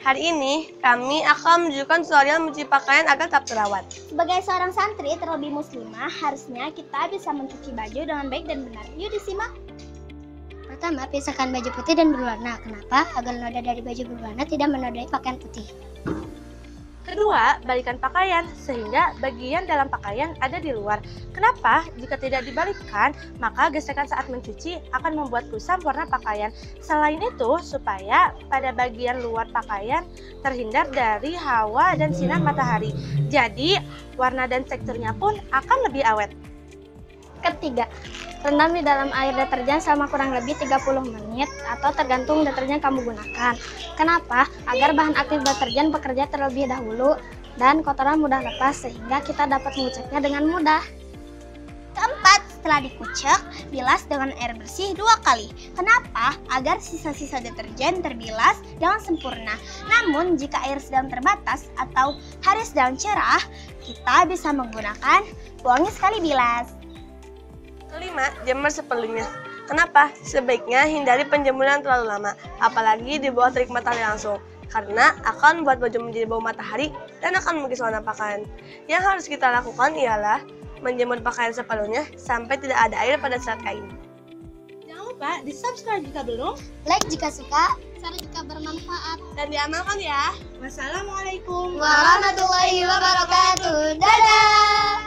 Hari ini kami akan menunjukkan tutorial mencuci pakaian agar tetap terawat. Sebagai seorang santri terlebih muslimah, harusnya kita bisa mencuci baju dengan baik dan benar. Yuk disimak. Pertama, pisahkan baju putih dan berwarna. Kenapa? Agar noda dari baju berwarna tidak menodai pakaian putih. Kedua, balikan pakaian sehingga bagian dalam pakaian ada di luar. Kenapa? Jika tidak dibalikkan, maka gesekan saat mencuci akan membuat kusam warna pakaian. Selain itu, supaya pada bagian luar pakaian terhindar dari hawa dan sinar matahari. Jadi, warna dan teksturnya pun akan lebih awet. Ketiga, rendam di dalam air deterjen selama kurang lebih 30 menit atau tergantung deterjen kamu gunakan. Kenapa? Agar bahan aktif deterjen bekerja terlebih dahulu dan kotoran mudah lepas sehingga kita dapat menguceknya dengan mudah. Keempat, setelah dikucek, bilas dengan air bersih 2 kali. Kenapa? Agar sisa-sisa deterjen terbilas dengan sempurna. Namun, jika air sedang terbatas atau hari sedang cerah, kita bisa menggunakan buangnya sekali bilas. Kelima, jemur seperlunya. Kenapa? Sebaiknya hindari penjemuran terlalu lama, apalagi di bawah terik matahari langsung, karena akan membuat baju menjadi bau matahari dan akan mengikis warna pakaian. Yang harus kita lakukan ialah menjemur pakaian sepenuhnya sampai tidak ada air pada serat kain. Jangan lupa di-subscribe jika belum, Like jika suka, share jika bermanfaat. dan diamalkan ya. Wassalamualaikum Warahmatullahi wabarakatuh. Dadah!